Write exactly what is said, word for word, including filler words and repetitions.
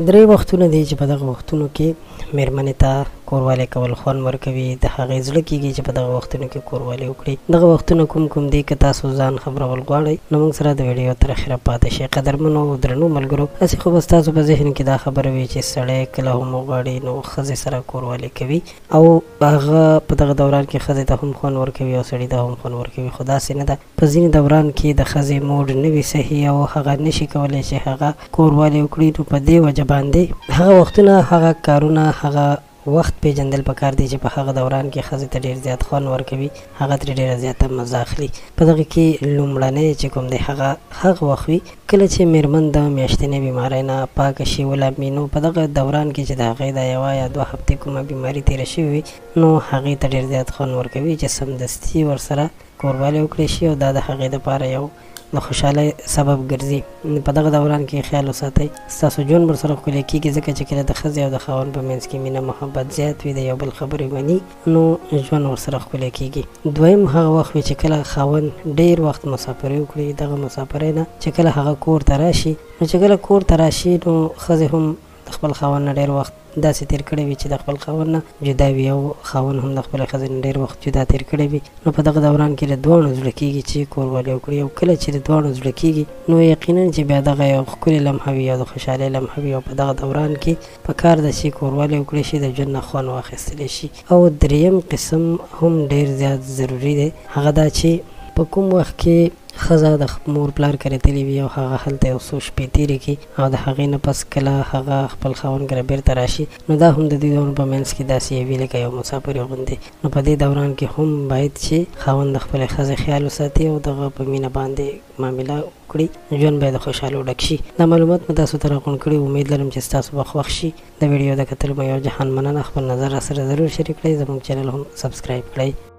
درې وختونه دي چې په دغه وختونو کې مېرمنې ته کوروالی کول خوند ورکوي، د هغې زړه کېږي چې په دغه وختونو کې کوروالی وکړي. دغه وختونه کوم کوم دي که تاسو ځان خبرول غواړئ نو موږ سره د ویډیو تر اخره پاتې شئ. قدرمنو او درنو ملګرو، هسې خو به ستاسو په ذهن کې دا خبره وي چې سړی کله هم وغواړي نو ښځې سره کوروالی کوي او هغه په دغه دوران کې ښځې ته هم خوند ورکوي او سړي ته هم خوند ورکوي، خو داسې نه ده. په ځینې دوران کې د ښځې موډ نه وي صحیح او هغه نشي کولی چې هغه کوروالی وکړي، نو په دې وجه باندې هغه وختونه، هغه کارونه، هغه وخت پیژندل پکار دی چې په هغه دوران کې ښځې ته ډېر زیات خوند ورکوي، هغه ترې ډېره زیاته مزه اخلي. په دغه کې لومړنی چې کوم دی هغه هغه وخت وي کله چې مېرمن د میاشتنۍ بیمارۍ نه پاکه شي ولامي، نو په دغه دوران کې چې د هغې د یوه یا دوه هفتې کومه بیماري تېره شوې وي نو هغې ته ډېر زیات خوند ورکوي چې سمدستي ورسره کوروالی وکړی شي او دا د هغې دپاره یو د خوشحالۍ سبب ګرځي. په دغه دوران کې خیال وساتئ ستاسو ژوند ورسره ښکلی کېږي، ځکه چې کله د ښځې او د خاوند په منځ کې مینه محبت زیات وي، د یو بل خبرې مني، نو ژوند ورسره ښکلی کېږي. دویم هغه وخت وي چې کله خاوند ډېر وخت مسافري وکړي، دغه مسافرۍ نه چې کله هغه کور ته راشي، نو چې کله کور ته راشي نو ښځې هم د خپل خاوند نه ډېر وخت داسې تېر کړی وي چې د خپل خاوند نه جدا وي او خاوند هم د خپلې ښځې نه ډېر وخت جدا تېر کړی وي، نو په دغه دوران کې د دواړو زړه کېږي چې کوروالی وکړي. او کله چې د دواړو زړه کېږي نو یقینا چې بیا دغه یو ښکلې لمحه وي او د خوشحالۍ لمحه وي، او په دغه دوران کې پکار ده چې کوروالی وکړی شي، د ژوند نه خوند واخیستلی شي. او دریم قسم هم ډېر زیات ضروري دی، هغه دا چې په کوم وخت کې ښځه د مور پلار کره تللې وي او هغه هلته یو څو شپې تېرې کړي او د هغې نه پس کله هغه خپل خاوند کره بیرته راشي، نو دا هم د دوی دواړو په منځ کې داسې یوي لکه یو مسافري غوندې. نو په دې دوران کې هم باید چې خاوند د خپلې ښځې خیال وساتي او دغه په مینه باندې معامله وکړي، ژوند باید د خوشحالو ډک شي. دا معلومات مې تاسو ته راغونډ کړي، امید لرم چې ستاسو به خوښ شي. د ویډیو د کتلو مو یو جهان مننه، خپل نظر را سره ضرور شریک کړئ، زموږ چینل هم سبسکرایب کړئ.